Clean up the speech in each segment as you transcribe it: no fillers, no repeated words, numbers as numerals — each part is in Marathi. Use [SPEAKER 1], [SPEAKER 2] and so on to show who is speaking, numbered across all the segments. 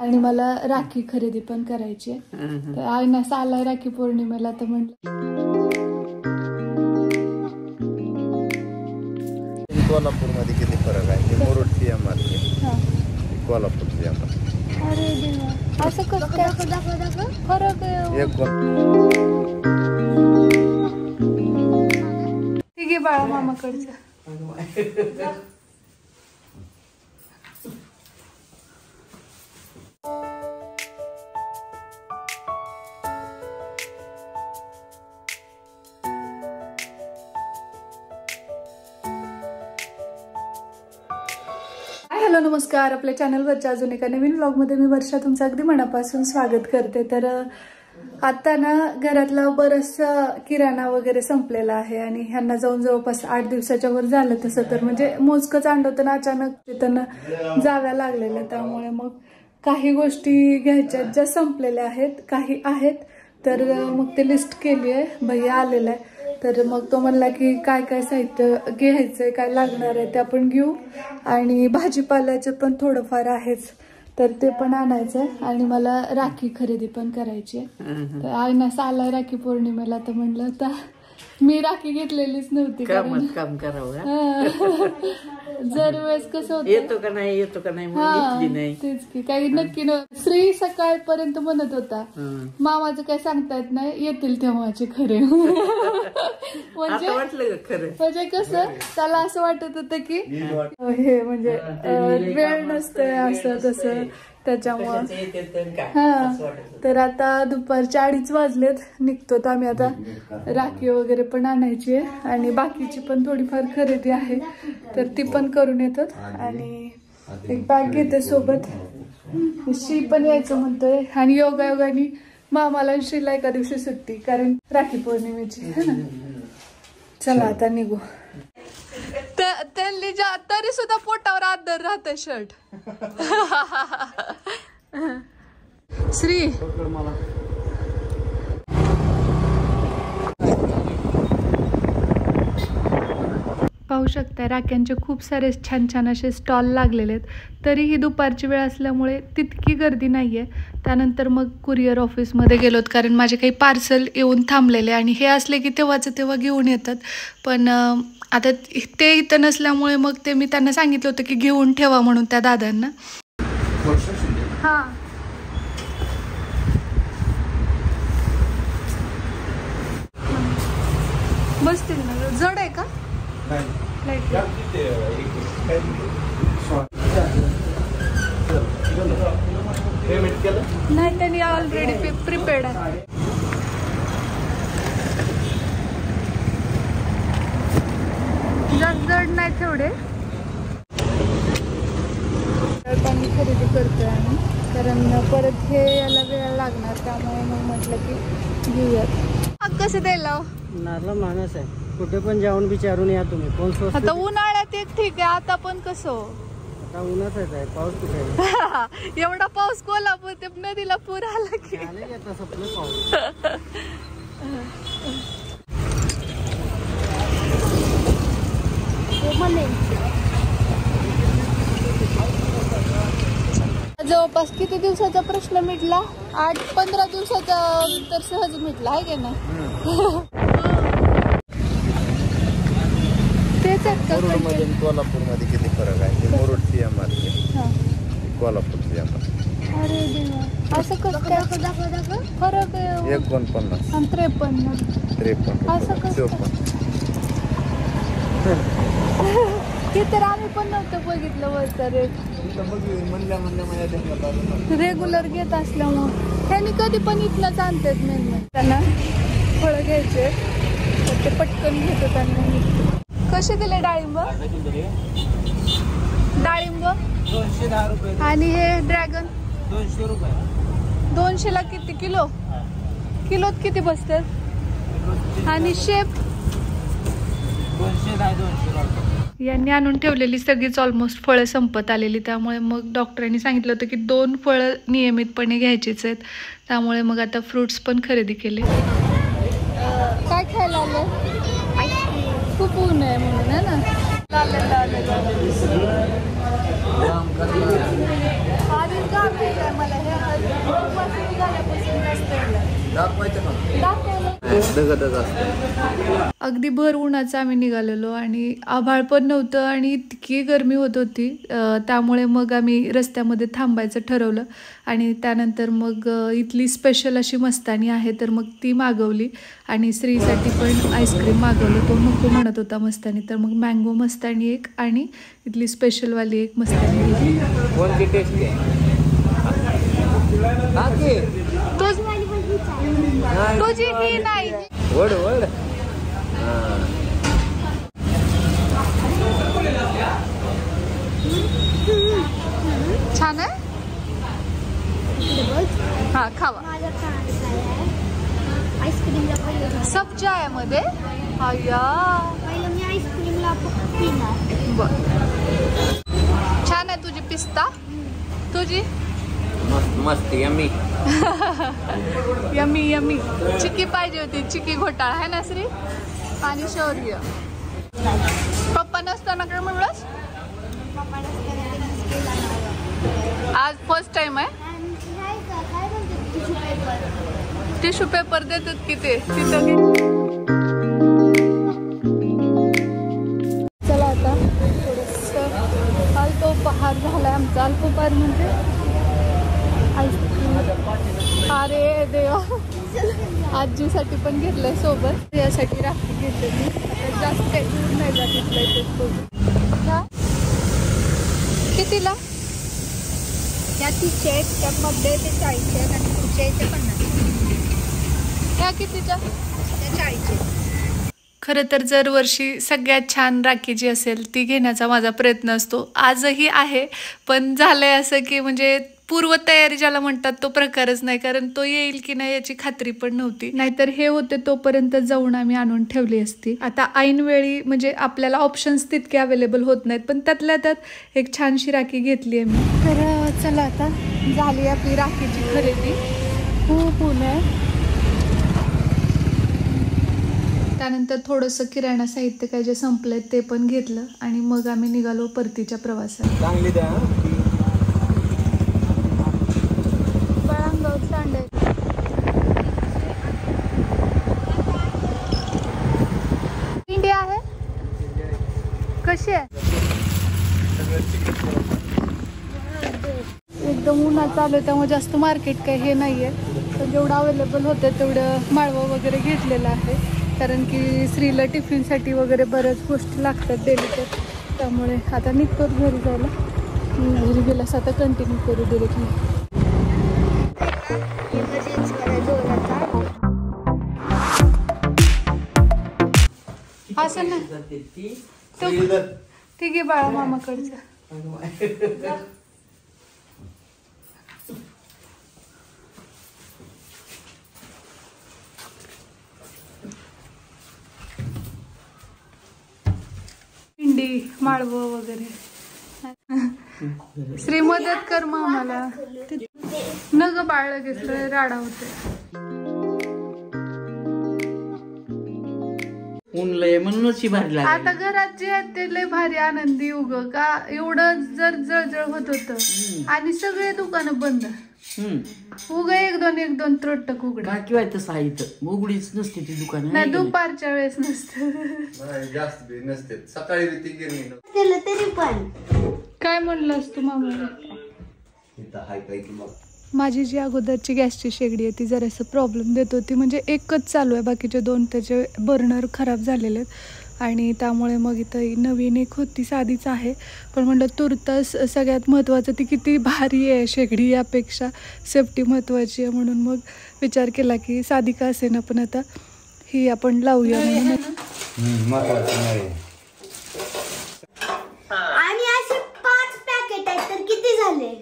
[SPEAKER 1] आणि मला राखी खरेदी पण करायची आहे. तर आईना आलाय राखी पौर्णिमेला, तर म्हटलं
[SPEAKER 2] कोल्हापूरमध्ये किती फरक आहे. मुरुडची एमआरपी, कोल्हापूरची एमआरपी.
[SPEAKER 1] अरे देवा, असं कसं काय फरक आहे? ठीक आहे बाळा, मामाकडचं. हॅलो नमस्कार, आपल्या चॅनलवरच्या अजून एका नवीन व्लॉगमध्ये मी वर्षा तुमचं अगदी मनापासून स्वागत करते. तर आता ना घरातला बरचसा किराणा वगैरे संपलेला आहे आणि ह्यांना जाऊन जवळपास 8 दिवसाच्या वर झालं. तसं तर म्हणजे मोजकंच आणलं, अचानक तिथं जाव्या लागलेल्या, त्यामुळे मग काही गोष्टी घ्यायच्या ज्या संपलेल्या आहेत, काही आहेत. तर मग ते लिस्ट केली आहे, भैया आलेला आहे. तर मग तो म्हणला की काय काय साहित्य घ्यायचंय, काय लागणार आहे ते आपण घेऊ, आणि भाजीपाल्याचं पण थोडंफार आहेच, तर ते पण आणायचंय. आणि मला राखी खरेदी पण करायची आहे. तर आईना आलाय राखी पौर्णिमेला, तर म्हणलं तर मी राखी घेतलेलीच नव्हती.
[SPEAKER 3] काम करावं
[SPEAKER 1] जर वेळेस कसं होतं,
[SPEAKER 3] येतो का नाही
[SPEAKER 1] तेच की काही नक्की श्री सकाळपर्यंत म्हणत होता मामाचं काय सांगता येत नाही, येतील तेव्हाचे खरे. म्हणजे कसं त्याला असं वाटत होतं की हे म्हणजे वेळ नसतंय असं तसं, त्याच्यामुळं. तर आता दुपारचे 2:30 वाजलेत, निघतो आम्ही आता. राखी वगैरे पण आणायची आहे आणि बाकीची पण थोडीफार खरेदी आहे, तर ती पण करून येतात. आणि एक बॅग घेते सोबत. श्री पण यायचं म्हणतोय, आणि योगायोगाने मामाला श्रीला एका दिवशी सुट्टी, कारण राखी पौर्णिमेची है ना. चला आता निघू. त्यांनी तरी सुद्धा पोटावर आदर राहत शर्ट. श्री पाहू शकता, राख्यांचे खूप सारे छान छान असे स्टॉल लागलेले आहेत. तरीही दुपारची वेळ असल्यामुळे तितकी गर्दी नाहीये. त्यानंतर मग कुरिअर ऑफिसमध्ये गेलोत, कारण माझे काही पार्सल येऊन थांबलेले, आणि हे असले की तेव्हा घेऊन येतात. पण आता ते इथं नसल्यामुळे मग ते मी त्यांना सांगितलं होतं की घेऊन ठेवा म्हणून त्या दादांना. हां बसतील ना. जड आहे का? नाही, त्यांनी ऑलरेडी प्रिपेअर्ड आहे. जास्त जड नाही तेवढे. पाणी खरेदी करतोय आम्ही, कारण परत हे याला वेळ लागणार, त्यामुळे मग म्हटलं की घेऊयात. कसं द्यायला
[SPEAKER 4] नारळ माणूस आहे, कुठे पण जाऊन विचारून या तुम्ही कोण स्वस्त.
[SPEAKER 1] आता उन्हाळ्यात एक ठीक आहे, आता पण कसं
[SPEAKER 4] आता उन्हाचाच आहे, पाऊस कुठे आहे?
[SPEAKER 1] एवढा पाऊस कोल्हापूर ते नदीला पूर आला की
[SPEAKER 4] पाऊस.
[SPEAKER 1] जवळपास किती दिवसाचा प्रश्न मिटला? 8-15 दिवसाचा तर सहज मिटला आहे की नाही? तेच
[SPEAKER 2] मुरुडमध्ये कोल्हापूरमध्ये किती फरक आहे. मुरुडची एमआरपी, कोल्हापूरची एमआरपी.
[SPEAKER 1] अरे देवा, असं कसं काय फरक आहे?
[SPEAKER 2] 49
[SPEAKER 1] आणि 53 असं कसं? ते तर आम्ही पण नव्हतं बघितलं वरचं रेट. रेग्युलर घेत असल्यामुळे त्यांनी कधी पण इथलंच आणतात. मेन त्यांना फळं घ्यायचे, तर ते पटकन घेतो त्यांना. कसे दिले डाळिंब? डाळिंब
[SPEAKER 4] 210 रुपये.
[SPEAKER 1] आणि हे ड्रॅगन
[SPEAKER 4] 200 रुपये.
[SPEAKER 1] 200 ला किती किलो? किलोत किती बसतात? आणि शेप
[SPEAKER 4] 200
[SPEAKER 1] यांनी आणून ठेवलेली सगळीच ऑलमोस्ट फळं संपत आलेली, त्यामुळे मग डॉक्टरांनी सांगितलं होतं की 2 फळं नियमितपणे घ्यायचीच आहेत. त्यामुळे मग आता फ्रुट्स पण खरेदी केले. काय खायला आलं? खूप ऊन आहे म्हणून आहे ना. आधीच मला हे झाल्यापासून
[SPEAKER 2] दगदग असतं.
[SPEAKER 1] अगदी भर उन्हाचं आम्ही निघालेलो आणि आभाळ पण नव्हतं आणि इतकी गरमी होत होती, त्यामुळे मग आम्ही रस्त्यामध्ये थांबायचं ठरवलं. आणि त्यानंतर मग इथली स्पेशल अशी मस्तानी आहे तर मग ती मागवली आणि श्रीसाठी पण आईस्क्रीम मागवलं. तो नको म्हणत होता मस्तानी, तर मग मँगो मस्तानी एक आणि इथली स्पेशलवाली एक मस्तानी घेतली.
[SPEAKER 2] कोणती टेस्ट आहे?
[SPEAKER 1] तुझी ही नाही.
[SPEAKER 2] वड वड.
[SPEAKER 1] छान आहे. हा खावा.
[SPEAKER 5] आईस्क्रीमला पहिलं
[SPEAKER 1] सब्जा आहे मध्ये.
[SPEAKER 5] मी आईस्क्रीमला पिणार.
[SPEAKER 1] बर, छान आहे तुझी पिस्ता. तुझी
[SPEAKER 2] मस्त मस्त यम्मी.
[SPEAKER 1] Yummy yummy. चिक्की पाहिजे होती, चिक्की घोटाळा आहे ना श्री. आणि शौर्य. पप्पा नसताना काय म्हणलंस? आज फर्स्ट टाइम आहे. टिश्यू पेपर देतात की ते तिथं. चला आता थोडस अल्पोपहार झालाय आमचा. अल्पोपहार म्हणजे अरे देवा, आजीसाठी पण घेतलंय सोबत. यासाठी राखी घेतली मी. जास्त काही दूर नाही जात इथलं. कितीला?
[SPEAKER 5] त्या 30 आहेत, त्यामध्ये ते 40 आहेत आणि पुढच्या इथे 50.
[SPEAKER 1] ह्या कितीच्या?
[SPEAKER 5] त्या 40.
[SPEAKER 1] खरं तर जर वर्षी सगळ्यात छान राखी जी असेल ती घेण्याचा माझा प्रयत्न असतो. आजही आहे, पण झालंय असं की म्हणजे पूर्वतयारी ज्याला म्हणतात तो प्रकारच नाही, कारण तो येईल की नाही याची खात्री पण नव्हती. नाहीतर हे होते तोपर्यंत जाऊन आम्ही आणून ठेवली असती. आता ऐन वेळी म्हणजे आपल्याला ऑप्शन्स तितके अवेलेबल होत नाहीत, पण त्यातल्या त्यात एक छानशी राखी घेतली आहे मी. तर चला आता झाली आपली राखीची खरेदी. खूप ऊन आहे. त्यानंतर थोडंसं किराणा साहित्य काय जे संपलंय ते पण घेतलं आणि मग आम्ही निघालो परतीच्या प्रवासाला.
[SPEAKER 2] चांगली द्या.
[SPEAKER 1] इंडिया आहे. कशी आहे? एकदम उन्हात चालू आहे त्यामुळे जास्त मार्केट काही हे नाहीये. तर जेवढं अवेलेबल होतं तेवढं माळवं वगैरे घेतलेलं आहे, कारण की स्त्रीला टिफिनसाठी वगैरे बऱ्याच गोष्टी लागतात डेली. तर त्यामुळे आता निघतोच घरी जायला. घरी गेल्यास आता कंटिन्यू करू डिरेक्टली. असं ना ठीक आहे बाळा मामाकडचं. पिंडी माळवं वगैरे. श्री मदत कर मामाला. नग बाळ घेतलं राडा होते.
[SPEAKER 3] ऊन लय म्हणूनच भारी लागली.
[SPEAKER 1] आता घरात जे आहेत ते लय भारी आनंदी उग का एवढं जर जळजळ होत होतं आणि सगळे दुकानं बंद. उग एक दोन त्रोटक उघड.
[SPEAKER 3] बाकी वाय तसं आहे इथं उघडीच नसते ती दुकान.
[SPEAKER 1] नाही दुपारच्या वेळेस नसतं.
[SPEAKER 2] जास्त नसते. सकाळी
[SPEAKER 5] तरी पण
[SPEAKER 1] काय म्हणलंस तू मामा? माझी जी अगोदरची गॅसची शेगडी आहे ती जरासं प्रॉब्लेम देत होती. म्हणजे एकच चालू आहे, बाकीचे 2 त्याचे बर्नर खराब झालेले आहेत आणि त्यामुळे मग इथं नवीन एक होती साधीच आहे. पण म्हणलं तुर्तास सगळ्यात महत्त्वाचं ती किती भारी आहे शेगडी, यापेक्षा सेफ्टी महत्त्वाची आहे. म्हणून मग विचार केला की साधी का असेना पण आता ही आपण लावूया म्हणून.
[SPEAKER 5] आणि असे 5 पॅकेट आहेत तर किती झाले?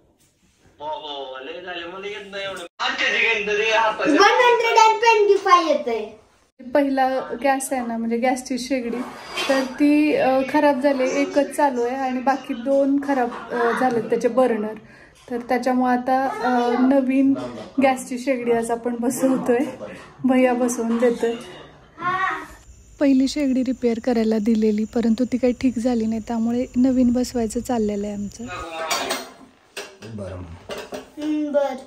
[SPEAKER 5] 125 येत आहे.
[SPEAKER 1] पहिला गॅस आहे ना, म्हणजे गॅसची शेगडी, तर ती खराब झाली. एकच चालू आहे आणि बाकी 2 खराब झालेत त्याचे बर्नर. तर त्याच्यामुळे आता नवीन गॅसची शेगडी आज आपण बसवतोय. भैया बसवून देतोय. पहिली शेगडी रिपेअर करायला दिलेली, परंतु ती काही ठीक झाली नाही, त्यामुळे नवीन बसवायचं चाललेलं आहे आमचं.
[SPEAKER 2] बरं
[SPEAKER 6] बर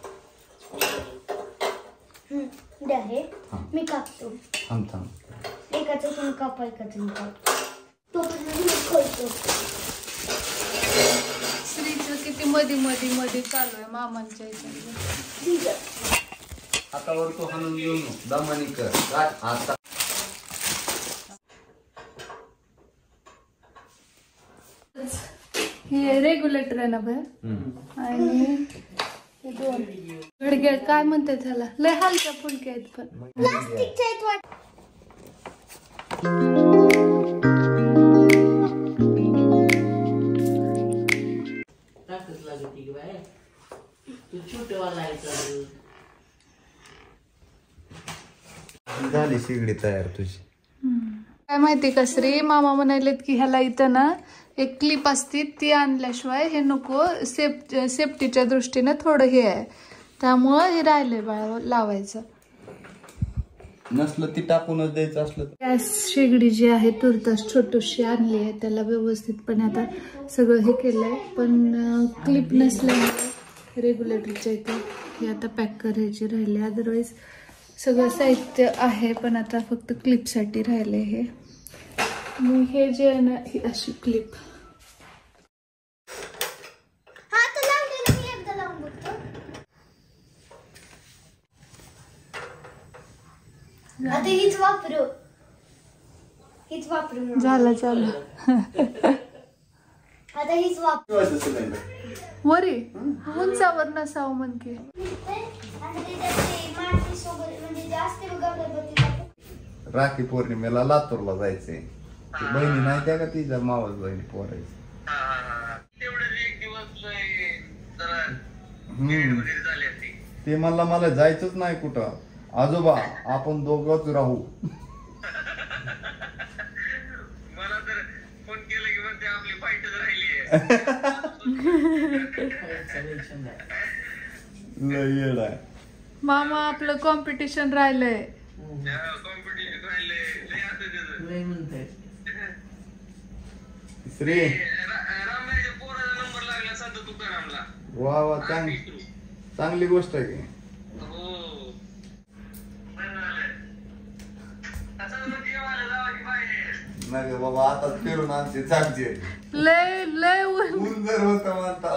[SPEAKER 6] द्या रे मी कापतो.
[SPEAKER 2] थांब थांब.
[SPEAKER 6] एकाचं तुम्ही कापा एकाचं काप तो पण खोलतो.
[SPEAKER 1] श्रीचं किती मध्ये चालू आहे मामांच्या इथे.
[SPEAKER 6] ठीक आहे.
[SPEAKER 2] हातावर तो हाणून घेऊन दमानी कर. आता
[SPEAKER 1] हे रेग्युलेटर आहे ना बाहेर आणि हे दोन घडगे काय म्हणते त्याला लय हलक्या फुलक्या आहेत पण
[SPEAKER 6] प्लास्टिकच्या आहेत वाट.
[SPEAKER 3] टाकच लागत की बाय तू छोटवाला आहे तर
[SPEAKER 2] झाली शिगडी तयार तुझी.
[SPEAKER 1] काय माहिती का श्री मामा म्हणालेत की ह्याला इथं ना एक क्लिप असती ती आणल्याशिवाय हे नको सेफ्टीच्या दृष्टीने थोडं हे आहे त्यामुळं हे राहिलंय बाळा लावायचं.
[SPEAKER 2] नसलं ती टाकूनच द्यायचं असलं.
[SPEAKER 1] गॅस शेगडी जी आहे तुर्तास छोटीशी आणली आहे त्याला व्यवस्थितपणे आता सगळं हे केलंय पण क्लिप नसल्यामुळे रेग्युलेटरच्या इथे हे आता पॅक करायचे राहिले. अदरवाईज सगळं साहित्य आहे पण आता फक्त क्लिपसाठी राहिले हे. मग हे जे आहे ना ही अशी क्लिप
[SPEAKER 6] हात लावलेला मी एकदा लावून बघतो. आता हीच वापरू
[SPEAKER 1] झालं चालू.
[SPEAKER 6] आता हीच वापरू.
[SPEAKER 1] वरी उंचावर नसावं म्हणके
[SPEAKER 2] राखी पौर्णिमेला लातूरला जायचंय. बहिणी नाही त्या का तिच्या मावस बहिणी पोरायची. ते मला जायचंच नाही कुठं. आजोबा आपण दोघंच राहू.
[SPEAKER 7] मला तर फोन केलं की म्हणते आपली फाईटच राहिली
[SPEAKER 2] लय येड आहे.
[SPEAKER 1] मामा आपलं कॉम्पिटिशन राहिलंय.
[SPEAKER 7] कॉम्पिटिशन राहिले लय आता त्याचं
[SPEAKER 3] लय म्हणताय
[SPEAKER 2] श्री
[SPEAKER 7] रामरायच्या पोराचा नंबर लागला संत तुकारामला.
[SPEAKER 2] वा वा चांगली गोष्ट आहे की.
[SPEAKER 7] हो आता जेवायला जावा की बाहेर.
[SPEAKER 2] नाही बाबा आता फिरून आमचे चालचे
[SPEAKER 1] लय लय
[SPEAKER 2] ऊन जर होत म्हणता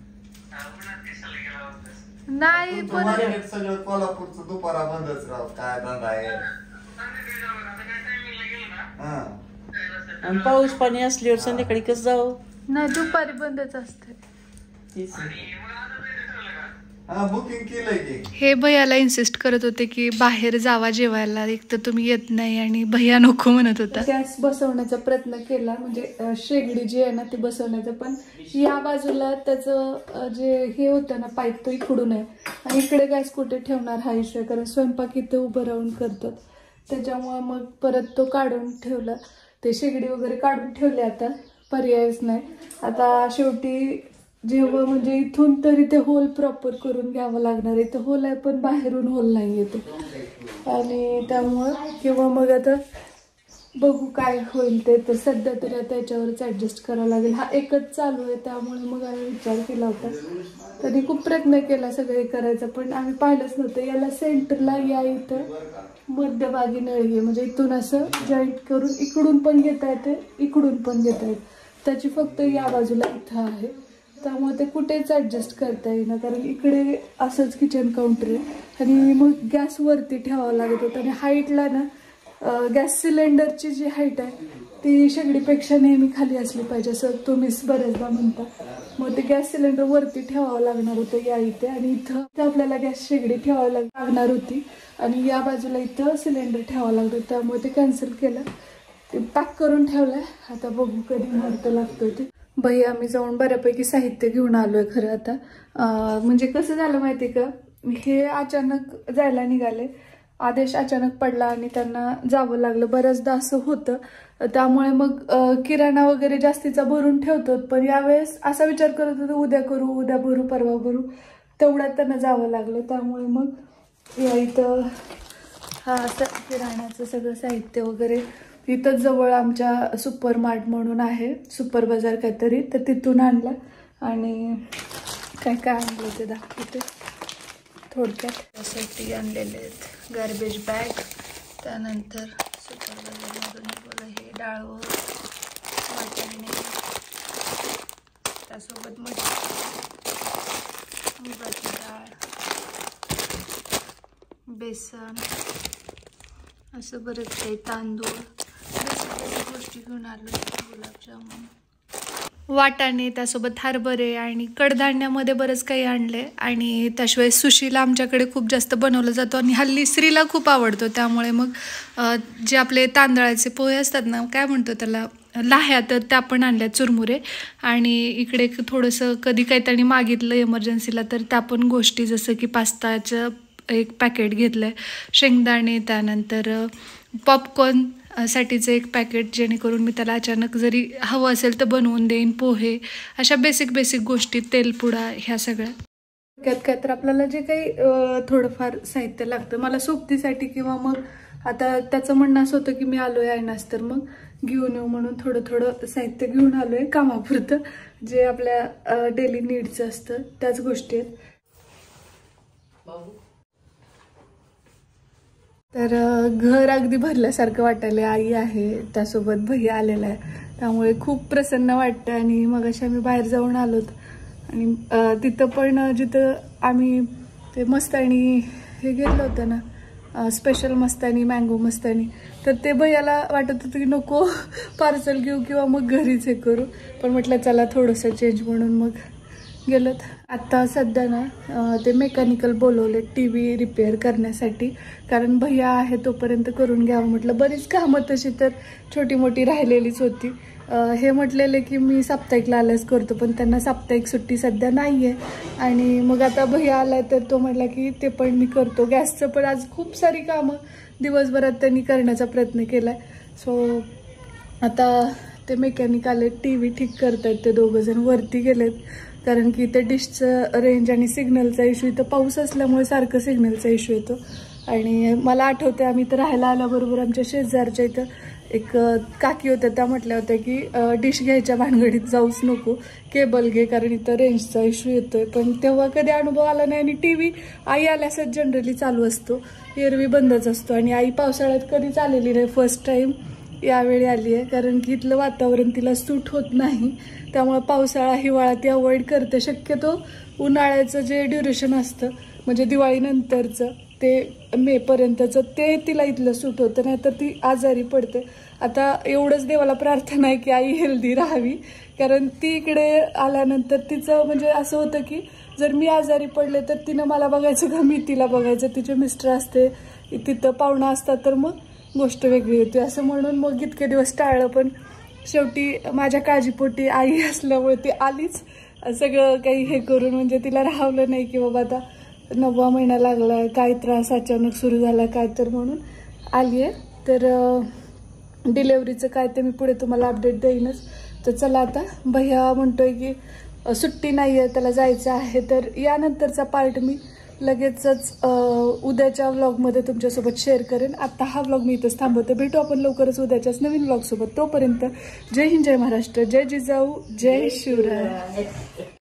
[SPEAKER 7] उन्हात कशाला गेला होतास?
[SPEAKER 1] नाही पण
[SPEAKER 2] सगळं कोल्हापूरचं दुपारा बंदच राव. काय धंदा आहे.
[SPEAKER 7] संध्याकाळी जावं आता काय टायमिंगला गेलो ना
[SPEAKER 2] हा
[SPEAKER 3] आणि पाऊस पाणी असल्यावर संध्याकाळी कसं जावं.
[SPEAKER 1] नाही दुपारी बंदच असते.
[SPEAKER 3] तेच
[SPEAKER 7] आणि मग आता जायचं ठरलं का?
[SPEAKER 2] हा बुकिंग केलंय की.
[SPEAKER 1] हे भैयाला इन्सिस्ट करत होते की बाहेर जावा जेवायला एक तर तुम्ही येत नाही आणि भैया नको म्हणत होता. गॅस बसवण्याचा प्रयत्न केला म्हणजे शेगडी जी आहे ना ती बसवण्याचा पण या बाजूला त्याचं जे हे होतं ना पाईप तो इकडून आहे आणि इकडे गॅस कुठे ठेवणार हा इशू आहे कारण स्वयंपाक इथे उभं राहून करतात त्याच्यामुळे मग परत तो काढून ठेवला. ते शेगडी वगैरे काढून ठेवले आता पर्यायच नाही. आता शेवटी जेव्हा म्हणजे इथून तरी ते होल प्रॉपर करून घ्यावं लागणार आहे. इथं होल आहे पण बाहेरून होल नाही येते आणि त्यामुळं किंवा मग आता बघू काय होईल ते. तर सध्या तरी आता याच्यावरच ॲडजस्ट करावं लागेल. हा एकच चालू आहे त्यामुळे मग आम्ही विचार केला होता. तरी खूप प्रयत्न केला सगळे करायचा पण आम्ही पाहिलंच नव्हतं. याला सेंटरला या इथं मध्यभागी नळी आहे म्हणजे इथून असं जॉईंट करून इकडून पण घेता येते इकडून पण घेता येते. त्याची फक्त या बाजूला इथं आहे त्यामुळे ते कुठेच ॲडजस्ट करता येईना कारण इकडे असंच किचन काउंटर आहे आणि मग गॅस वरती ठेवावं लागत होतं आणि हाईटला ना गॅस सिलेंडरची जी हाईट आहे ती शेगडीपेक्षा नेहमी खाली असली पाहिजे असं तुम्हीच बऱ्याचदा म्हणता. मग ते गॅस सिलेंडर वरती ठेवावं लागणार होतं या इथे आणि इथं आपल्याला गॅस शेगडी ठेवावी लागणार होती आणि या बाजूला इथं सिलेंडर ठेवावं लागतं त्यामुळे ते कॅन्सल केलं. ते पॅक करून ठेवलंय. आता बघू कधी मुहूर्त लागतोय ते. बाई आम्ही जाऊन बऱ्यापैकी साहित्य घेऊन आलोय खरं आता. म्हणजे कसं झालं माहिती का हे अचानक जायला निघाले. आदेश अचानक पडला आणि त्यांना जावं लागलं. बऱ्याचदा असं होतं त्यामुळे मग किराणा वगैरे जास्तीचा भरून ठेवतो पण यावेळेस असा विचार करत होतो उद्या करू उद्या भरू परवा भरू तेवढ्यात त्यांना जावं लागलं. त्यामुळे मग या इथं हा असं किराणाचं सगळं साहित्य वगैरे इथंच जवळ आमच्या सुपर मार्ट म्हणून आहे सुपर बाजार काहीतरी तर तिथून आणलं आणि काय काय आणलं ते दाखवते थोडक्यात. त्यासाठी आणलेले आहेत गार्बेज बॅग, त्यानंतर सुपर बाजारमधून बघा हे डाळ, वाटाणे, त्यासोबत मुगाची डाळ, बेसन, असं बरेच काही, तांदूळ, बेसिक गोष्टी घेऊन आलो. गुलाबजामुन, वाटाणे, त्यासोबत हरभरे आणि कडधान्यामध्ये बरंच काही आणले. आणि त्याशिवाय सुशीला आमच्याकडे खूप जास्त बनवलं जातो आणि हल्ली श्रीला खूप आवडतो. त्यामुळे मग जे आपले तांदळाचे पोहे असतात ना, काय म्हणतो त्याला, लाह्या, तर त्या पण आणल्या चुरमुरे. आणि इकडे थोडंसं कधी काहीतरी मागितलं इमर्जन्सीला तर त्या पण गोष्टी, जसं की पास्ताचं एक पॅकेट घेतलं आहे, शेंगदाणे, त्यानंतर पॉपकॉर्न साठीचं एक पॅकेट, जेणेकरून मी त्याला अचानक जरी हवं असेल तर बनवून देईन. पोहे, अशा बेसिक गोष्टी, तेलपुडा, ह्या सगळ्या. काय तर आपल्याला जे काही थोडंफार साहित्य लागतं मला सोबतीसाठी, किंवा मग आता त्याचं म्हणणं असं होतं की मी आलोय आयनास तर मग घेऊन येऊ, म्हणून थोडं साहित्य घेऊन आलोय कामापुरतं, जे आपल्या डेली नीडचं असतं त्याच गोष्टी आहेत. तर घर अगदी भरल्यासारखं वाटायला. आई आहे, त्यासोबत भैया आलेला आहे, त्यामुळे खूप प्रसन्न वाटतं. आणि मग अशा आम्ही बाहेर जाऊन आलोत आणि तिथं पण जिथं आम्ही ते मस्तानी हे घेतलं होतं ना, स्पेशल मस्तानी, मँगो मस्तानी, तर ते भैयाला वाटत होतं की नको पार्सल घेऊ किंवा मग घरीच हे करू, पण म्हटलं चला थोडंसं चेंज म्हणून मग गेलोत. आता सध्या ना ते मेकॅनिकल बोलवले TV रिपेअर करण्यासाठी, कारण भैया आहे तोपर्यंत करून घ्यावं म्हटलं. बरीच कामं तशी तर छोटी मोठी राहिलेलीच होती. हे म्हटलेले की मी साप्ताहिकला आल्यास करतो, पण त्यांना साप्ताहिक सुट्टी सध्या नाही आहे. आणि मग आता भैया आलाय तर तो म्हटला की ते पण मी करतो. गॅसचं पण आज खूप सारी कामं दिवसभरात त्यांनी करण्याचा प्रयत्न केला आहे. सो आता ते मेकॅनिक आले, TV ठीक करतायत ते दोघं जण. वरती गेलेत कारण की ते डिशचं रेंज आणि सिग्नलचा इश्यू, इथं पाऊस असल्यामुळे सारखं सिग्नलचा इश्यू येतो. आणि मला आठवते आम्ही इथं राहायला आल्याबरोबर आमच्या शेजारच्या इथं एक काकी होत्या, त्या म्हटल्या होत्या की डिश घ्यायच्या भानगडीत जाऊच नको, केबल घे, कारण इथं रेंजचा इश्यू येतोय. पण तेव्हा कधी अनुभव आला नाही. आणि TV आई आल्यासच जनरली चालू असतो, एरवी बंदच असतो. आणि आई पावसाळ्यात कधीच आलेली नाही, फर्स्ट टाईम यावेळी आली आहे, कारण की इथलं वातावरण तिला सूट होत नाही. त्यामुळे पावसाळा हिवाळा ती अवॉइड करते. शक्यतो उन्हाळ्याचं जे ड्युरेशन असतं, म्हणजे दिवाळीनंतरचं ते मेपर्यंतचं, ते तिला इथलं सूट होतं, नाही तर ती आजारी पडते. आता एवढंच देवाला प्रार्थना आहे की आई हेल्दी राहावी, कारण ती इकडे आल्यानंतर तिचं म्हणजे असं होतं की जर मी आजारी पडले तर तिनं मला बघायचं का मी तिला बघायचं. तिचे मिस्टर असते तिथं, पाहुणा असतात, तर मग गोष्ट वेगळी होती. असं म्हणून मग इतके दिवस टाळलं, पण शेवटी माझ्या काळजीपोटी आई असल्यामुळे ती आलीच, सगळं काही हे करून. म्हणजे तिला राहवलं नाही की बाबा आता 9वा महिना लागलाय, काय त्रास अचानक सुरू झाला काय, तर म्हणून आली आहे. तर डिलेवरीचं काय ते मी पुढे तुम्हाला अपडेट देईनच. तर चला आता भैया म्हणतोय की सुट्टी नाही आहे, त्याला जायचं आहे, तर यानंतरचा पार्ट मी लगेचच उद्याच्या व्लॉगमध्ये तुमच्यासोबत शेअर करेन. आता हा व्लॉग मी इथंच थांबवते. भेटू आपण लवकरच उद्याच्याच नवीन व्लॉगसोबत. तोपर्यंत जय हिंद, जय महाराष्ट्र, जय जिजाऊ, जय शिवराय.